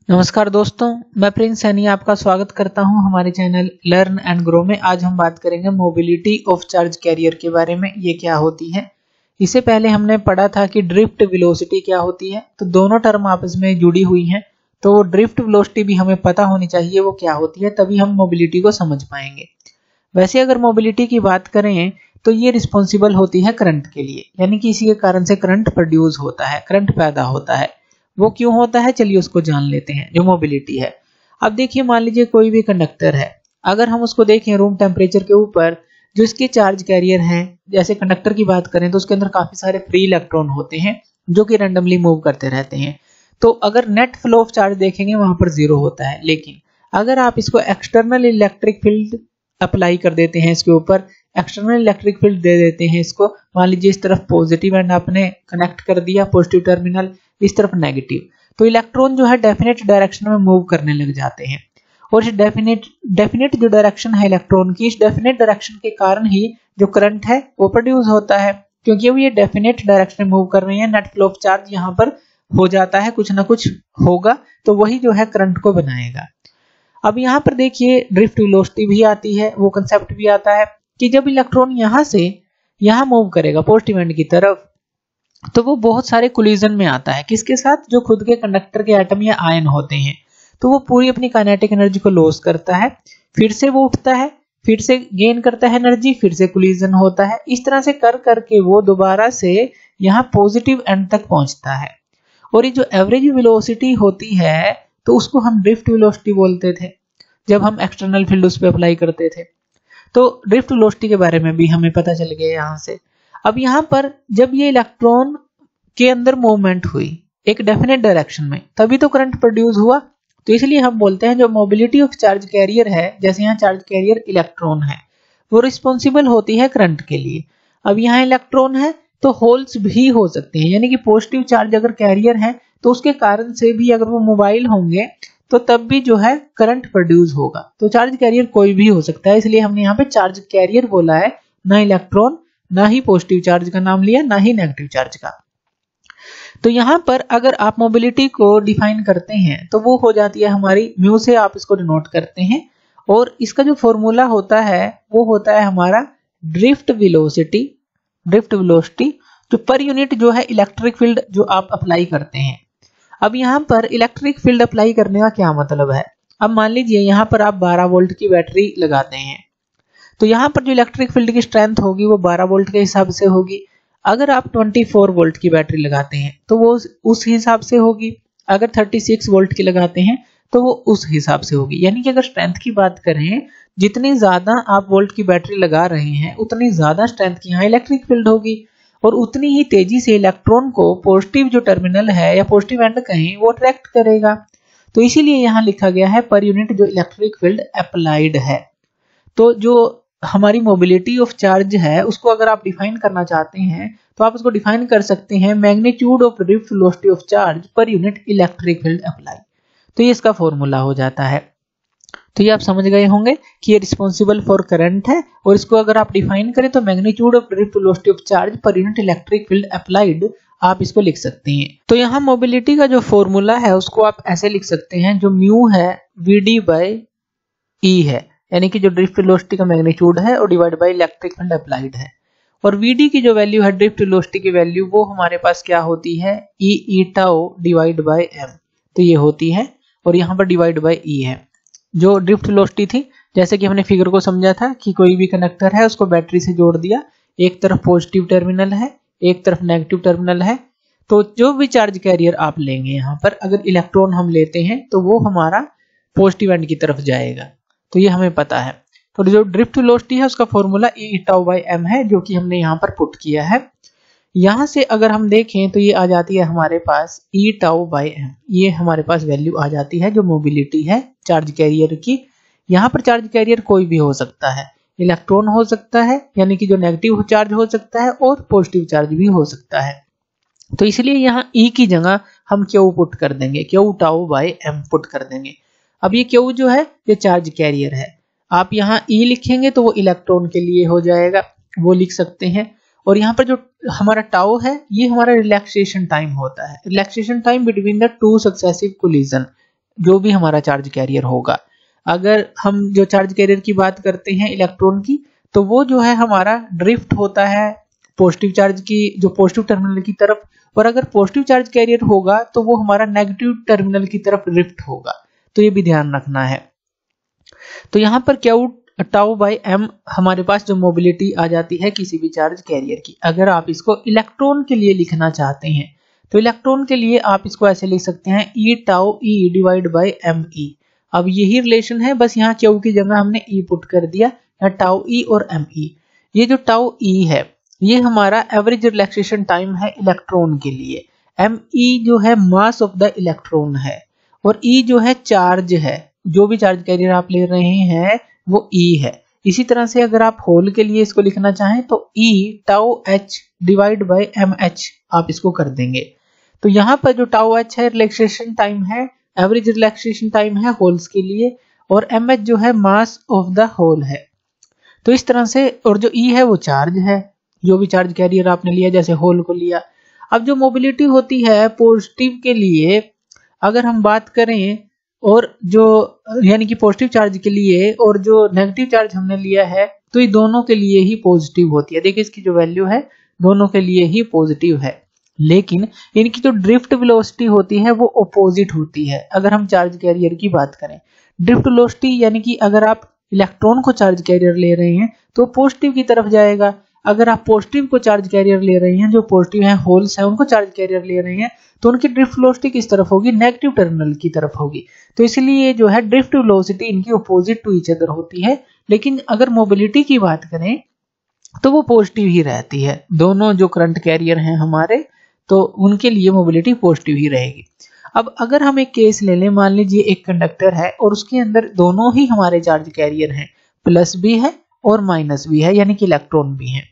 नमस्कार दोस्तों, मैं प्रिंस सैनी आपका स्वागत करता हूं हमारे चैनल लर्न एंड ग्रो में। आज हम बात करेंगे मोबिलिटी ऑफ चार्ज कैरियर के बारे में। ये क्या होती है? इससे पहले हमने पढ़ा था कि ड्रिफ्ट वेलोसिटी क्या होती है, तो दोनों टर्म आपस में जुड़ी हुई हैं। तो ड्रिफ्ट वेलोसिटी भी हमें पता होनी चाहिए वो क्या होती है, तभी हम मोबिलिटी को समझ पाएंगे। वैसे अगर मोबिलिटी की बात करें तो ये रिस्पॉन्सिबल होती है करंट के लिए, यानी कि इसी के कारण से करंट प्रोड्यूस होता है, करंट पैदा होता है। वो क्यों होता है, चलिए उसको जान लेते हैं। जो मोबिलिटी है, अब देखिए मान लीजिए कोई भी कंडक्टर है, अगर हम उसको देखें रूम टेम्परेचर के ऊपर, जो इसके चार्ज कैरियर हैं, जैसे कंडक्टर की बात करें तो उसके अंदर काफी सारे फ्री इलेक्ट्रॉन होते हैं जो कि रैंडमली मूव करते रहते हैं। तो अगर नेट फ्लो ऑफ चार्ज देखेंगे वहां पर 0 होता है, लेकिन अगर आप इसको एक्सटर्नल इलेक्ट्रिक फील्ड अप्लाई कर देते हैं, इसके ऊपर एक्सटर्नल इलेक्ट्रिक फील्ड दे देते हैं इसको, मान लीजिए इस तरफ पॉजिटिव एंड आपने कनेक्ट कर दिया पॉजिटिव टर्मिनल, इस तरफ नेगेटिव, तो इलेक्ट्रॉन जो है डेफिनेट डायरेक्शन में मूव करने लग जाते हैं। और इस डेफिनेट जो डायरेक्शन है इलेक्ट्रॉन की, इस डेफिनेट डायरेक्शन के कारण ही जो करंट है वो प्रोड्यूस होता है, क्योंकि वो ये डेफिनेट डायरेक्शन में मूव कर रहे हैं। नेट फ्लो ऑफ चार्ज यहाँ पर हो जाता है, कुछ ना कुछ होगा, तो वही जो है करंट को बनाएगा। अब यहाँ पर देखिए ड्रिफ्ट वेलोसिटी भी आती है, वो कंसेप्ट भी आता है कि जब इलेक्ट्रॉन यहाँ से यहाँ मूव करेगा पॉजिटिव एंड की तरफ, तो वो बहुत सारे कोलिजन में आता है। किसके साथ? जो खुद के कंडक्टर के एटम या आयन होते हैं। तो वो पूरी अपनी काइनेटिक एनर्जी को लॉस करता है, फिर से वो उठता है, फिर से गेन करता है एनर्जी, फिर से कोलिजन होता है। इस तरह से कर करके वो दोबारा से यहाँ पॉजिटिव एंड तक पहुंचता है। और ये जो एवरेज वेलोसिटी होती है तो उसको हम ड्रिफ्ट वेलोसिटी बोलते थे जब हम एक्सटर्नल फील्ड उस पर अप्लाई करते थे। तो ड्रिफ्ट वेलोसिटी के बारे में भी हमें पता चल गया यहाँ से। अब यहाँ पर जब ये इलेक्ट्रॉन के अंदर मूवमेंट हुई एक डेफिनेट डायरेक्शन में, तभी तो करंट प्रोड्यूस हुआ। तो इसलिए हम बोलते हैं जो मोबिलिटी ऑफ चार्ज कैरियर है, जैसे यहाँ चार्ज कैरियर इलेक्ट्रॉन है, वो रिस्पॉन्सिबल होती है करंट के लिए। अब यहाँ इलेक्ट्रॉन है तो होल्स भी हो सकते हैं, यानी कि पॉजिटिव चार्ज अगर कैरियर है तो उसके कारण से भी अगर वो मोबाइल होंगे तो तब भी जो है करंट प्रोड्यूस होगा। तो चार्ज कैरियर कोई भी हो सकता है, इसलिए हमने यहाँ पे चार्ज कैरियर बोला है, ना इलेक्ट्रॉन, ना ही पॉजिटिव चार्ज का नाम लिया, ना ही नेगेटिव चार्ज का। तो यहाँ पर अगर आप मोबिलिटी को डिफाइन करते हैं तो वो हो जाती है हमारी म्यू से, आप इसको डिनोट करते हैं। और इसका जो फॉर्मूला होता है वो होता है हमारा ड्रिफ्ट वेलोसिटी जो पर यूनिट जो है इलेक्ट्रिक फील्ड जो आप अप्लाई करते हैं। अब यहाँ पर इलेक्ट्रिक फील्ड अप्लाई करने का क्या मतलब है? अब मान लीजिए यहाँ पर आप 12 वोल्ट की बैटरी लगाते हैं, तो यहाँ पर जो इलेक्ट्रिक फील्ड की स्ट्रेंथ होगी वो 12 वोल्ट के हिसाब से होगी। अगर आप 24 वोल्ट की बैटरी लगाते हैं तो वो उस हिसाब से होगी। अगर 36 वोल्ट की लगाते हैं तो वो उस हिसाब से होगी। यानी कि अगर स्ट्रेंथ की बात करें, जितनी ज्यादा आप वोल्ट की बैटरी लगा रहे हैं उतनी ज्यादा स्ट्रेंथ की यहाँ इलेक्ट्रिक फील्ड होगी, और उतनी ही तेजी से इलेक्ट्रॉन को पॉजिटिव जो टर्मिनल है या पॉजिटिव एंड कहें वो अट्रैक्ट करेगा। तो इसीलिए यहाँ लिखा गया है पर यूनिट जो इलेक्ट्रिक फील्ड अप्लाइड है। तो जो हमारी मोबिलिटी ऑफ चार्ज है उसको अगर आप डिफाइन करना चाहते हैं तो आप उसको डिफाइन कर सकते हैं magnitude of drift velocity of charge per unit electric field apply. तो ये इसका फॉर्मूला हो जाता है। तो ये आप समझ गए होंगे कि ये रिस्पॉन्सिबल फॉर करंट है, और इसको अगर आप डिफाइन करें तो magnitude of drift velocity of charge per unit electric field applied आप इसको लिख सकते हैं। तो यहाँ मोबिलिटी का जो फॉर्मूला है उसको आप ऐसे लिख सकते हैं, जो म्यू है VD बाई E है, यानी कि जो ड्रिफ्ट वेलोसिटी का मैग्नीट्यूड है और divide by electric field applied है। और VD की जो वैल्यू है ड्रिफ्ट वेलोसिटी की वैल्यू, वो हमारे पास क्या होती है? E tau divide by m, तो ये होती है, और यहाँ पर डिवाइड बाय E है। जो ड्रिफ्ट वेलोसिटी थी, जैसे कि हमने फिगर को समझा था कि कोई भी कंडक्टर है उसको बैटरी से जोड़ दिया, एक तरफ पॉजिटिव टर्मिनल है, एक तरफ नेगेटिव टर्मिनल है, तो जो भी चार्ज कैरियर आप लेंगे यहाँ पर अगर इलेक्ट्रॉन हम लेते हैं तो वो हमारा पॉजिटिव एंड की तरफ जाएगा। तो ये हमें पता है। तो जो ड्रिफ्ट वेलोसिटी है उसका formula E tau by m है, जो कि हमने यहाँ पर पुट किया है। यहाँ से अगर हम देखें तो ये आ जाती है हमारे पास E टाउ बाई m, ये हमारे पास वैल्यू आ जाती है जो मोबिलिटी है चार्ज कैरियर की। यहाँ पर चार्ज कैरियर कोई भी हो सकता है, इलेक्ट्रॉन हो सकता है, यानी कि जो नेगेटिव चार्ज हो सकता है, और पॉजिटिव चार्ज भी हो सकता है। तो इसलिए यहाँ E की जगह हम Q पुट कर देंगे, Q tau by m put कर देंगे। अब ये Q जो है ये चार्ज कैरियर है, आप यहाँ E लिखेंगे तो वो इलेक्ट्रॉन के लिए हो जाएगा, वो लिख सकते हैं। और यहाँ पर जो हमारा टाउ है ये हमारा रिलैक्सेशन टाइम होता है, relaxation time between the two successive collision. जो भी हमारा चार्ज कैरियर होगा। अगर हम जो चार्ज कैरियर की बात करते हैं इलेक्ट्रॉन की, तो वो जो है हमारा ड्रिफ्ट होता है पॉजिटिव चार्ज की जो पॉजिटिव टर्मिनल की तरफ, और अगर पॉजिटिव चार्ज कैरियर होगा तो वो हमारा नेगेटिव टर्मिनल की तरफ ड्रिफ्ट होगा। तो ये भी ध्यान रखना है। तो यहाँ पर क्यू टाउ बाई एम हमारे पास जो मोबिलिटी आ जाती है किसी भी चार्ज कैरियर की। अगर आप इसको इलेक्ट्रॉन के लिए लिखना चाहते हैं तो इलेक्ट्रॉन के लिए आप इसको ऐसे लिख सकते हैं e tau e divide by m e. अब यही रिलेशन है, बस यहाँ क्यू की जगह हमने ई पुट कर दिया, या टाउ ई और एम ई। ये जो टाउ ई है ये हमारा एवरेज रिलैक्सेशन टाइम है इलेक्ट्रॉन के लिए। एम ई जो है मास ऑफ द इलेक्ट्रॉन है, और ई जो है चार्ज है, जो भी चार्ज कैरियर आप ले रहे हैं वो ई है। इसी तरह से अगर आप होल के लिए इसको लिखना चाहें तो e tau h divide by m h आप इसको कर देंगे। तो यहाँ पर जो टाउ एच है रिलैक्सेशन टाइम है, एवरेज रिलैक्सेशन टाइम है होल्स के लिए, और एम एच जो है मास ऑफ द होल है। तो इस तरह से, और जो ई है वो चार्ज है, जो भी चार्ज कैरियर आपने लिया जैसे होल को लिया। अब जो मोबिलिटी होती है पॉजिटिव के लिए अगर हम बात करें, और जो यानी कि पॉजिटिव चार्ज के लिए और जो नेगेटिव चार्ज हमने लिया है, तो ये दोनों के लिए ही पॉजिटिव होती है। देखिए इसकी जो वैल्यू है दोनों के लिए ही पॉजिटिव है, लेकिन इनकी जो ड्रिफ्ट वेलोसिटी होती है वो अपोजिट होती है। अगर हम चार्ज कैरियर की बात करें, ड्रिफ्ट वेलोसिटी यानी कि अगर आप इलेक्ट्रॉन को चार्ज कैरियर ले रहे हैं तो पॉजिटिव की तरफ जाएगा। अगर आप पॉजिटिव को चार्ज कैरियर ले रहे हैं, जो पॉजिटिव हैं होल्स हैं उनको चार्ज कैरियर ले रहे हैं, तो उनकी ड्रिफ्ट वेलोसिटी किस तरफ होगी, नेगेटिव टर्मिनल की तरफ होगी। तो इसलिए जो है ड्रिफ्ट वेलोसिटी इनकी अपोजिट टू ईच अदर होती है। लेकिन अगर मोबिलिटी की बात करें तो वो पॉजिटिव ही रहती है। दोनों जो करंट कैरियर हैं हमारे, तो उनके लिए मोबिलिटी पॉजिटिव ही रहेगी। अब अगर हम एक केस ले लें, मान लीजिए एक कंडक्टर है और उसके अंदर दोनों ही हमारे चार्ज कैरियर हैं, प्लस भी है और माइनस भी है, यानी कि इलेक्ट्रॉन भी हैं।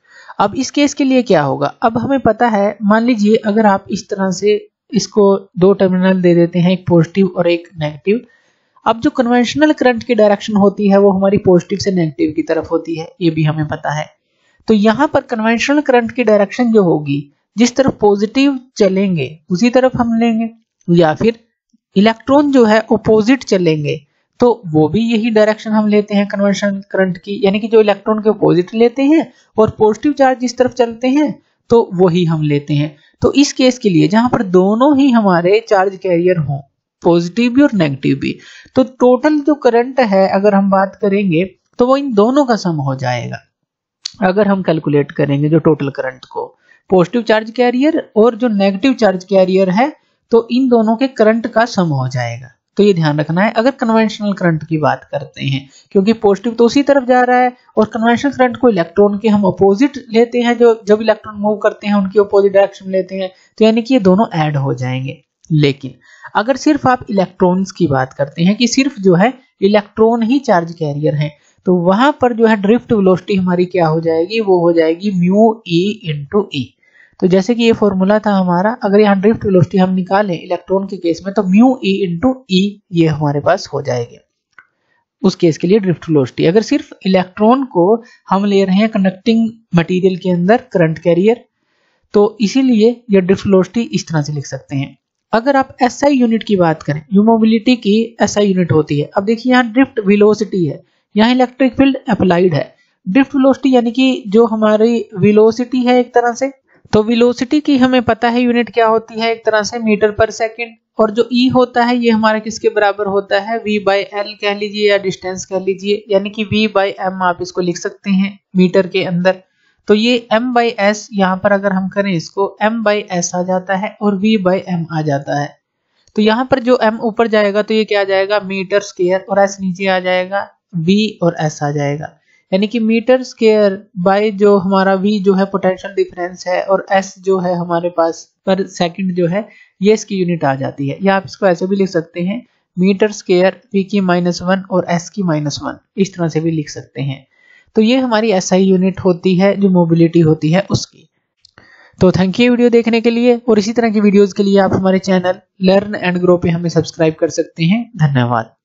अब इस केस के लिए क्या होगा, अब हमें पता है, मान लीजिए अगर आप इस तरह से इसको दो टर्मिनल दे देते हैं, एक पॉजिटिव और एक नेगेटिव। अब जो कन्वेंशनल करंट की डायरेक्शन होती है वो हमारी पॉजिटिव से नेगेटिव की तरफ होती है, ये भी हमें पता है। तो यहाँ पर कन्वेंशनल करंट की डायरेक्शन जो होगी, जिस तरफ पॉजिटिव चलेंगे उसी तरफ हम लेंगे, या फिर इलेक्ट्रॉन जो है अपोजिट चलेंगे तो वो भी यही डायरेक्शन हम लेते हैं कन्वेंशनल करंट की, यानी कि जो इलेक्ट्रॉन के अपोजिट लेते हैं और पॉजिटिव चार्ज जिस तरफ चलते हैं तो वही हम लेते हैं। तो इस केस के लिए जहां पर दोनों ही हमारे चार्ज कैरियर हों, पॉजिटिव भी और नेगेटिव भी, तो टोटल जो करंट है अगर हम बात करेंगे तो वो इन दोनों का सम हो जाएगा। अगर हम कैलकुलेट करेंगे जो टोटल करंट को, पॉजिटिव चार्ज कैरियर और जो नेगेटिव चार्ज कैरियर है, तो इन दोनों के करंट का सम हो जाएगा। तो ये ध्यान रखना है अगर कन्वेंशनल करंट की बात करते हैं, क्योंकि पॉजिटिव तो उसी तरफ जा रहा है और कन्वेंशनल करंट को इलेक्ट्रॉन के हम अपोजिट लेते हैं, जो जब इलेक्ट्रॉन मूव करते हैं उनकी अपोजिट डायरेक्शन लेते हैं, तो यानी कि ये दोनों ऐड हो जाएंगे। लेकिन अगर सिर्फ आप इलेक्ट्रॉन्स की बात करते हैं कि सिर्फ जो है इलेक्ट्रॉन ही चार्ज कैरियर हैं, तो वहां पर जो है ड्रिफ्ट वेलोसिटी हमारी क्या हो जाएगी, वो हो जाएगी म्यू ई इंटू ई। तो जैसे कि ये फॉर्मूला था हमारा, अगर यहाँ ड्रिफ्ट वेलोसिटी हम निकालें इलेक्ट्रॉन के केस में तो म्यू ई इंटू ई ये हमारे पास हो जाएगी उस केस के लिए ड्रिफ्ट वेलोसिटी। अगर सिर्फ इलेक्ट्रॉन को हम ले रहे हैं कंडक्टिंग मटेरियल के अंदर करंट कैरियर, तो इसीलिए ये ड्रिफ्ट वेलोसिटी इस तरह से लिख सकते हैं। अगर आप एसआई यूनिट की बात करें, जो मोबिलिटी की एसआई यूनिट होती है, अब देखिए यहाँ ड्रिफ्ट वेलोसिटी है, यहाँ इलेक्ट्रिक फील्ड अप्लाइड है। ड्रिफ्ट वेलोसिटी यानी कि जो हमारी वेलोसिटी है एक तरह से, तो वेलोसिटी की हमें पता है यूनिट क्या होती है, एक तरह से मीटर पर सेकंड, और जो ई होता है ये हमारे किसके बराबर होता है, v बाई एल कह लीजिए या डिस्टेंस कह लीजिए, यानी कि v बाई एम आप इसको लिख सकते हैं मीटर के अंदर। तो ये m बाई एस यहाँ पर अगर हम करें इसको m बाई एस आ जाता है और v बाई एम आ जाता है। तो यहाँ पर जो m ऊपर जाएगा तो ये क्या आ जाएगा मीटर स्क्वायर, और s नीचे आ जाएगा v और s आ जाएगा, यानी कि मीटर स्क्वायर बाय जो हमारा v जो है पोटेंशियल डिफरेंस है और s जो है हमारे पास पर सेकंड जो है ये इसकी यूनिट आ जाती है। या आप इसको ऐसे भी लिख सकते हैं मीटर स्क्वायर v की -1 और s की -1, इस तरह से भी लिख सकते हैं। तो ये हमारी SI यूनिट होती है जो मोबिलिटी होती है उसकी। तो थैंक यू वीडियो देखने के लिए, और इसी तरह की वीडियोस के लिए आप हमारे चैनल लर्न एंड ग्रो पे हमें सब्सक्राइब कर सकते हैं। धन्यवाद।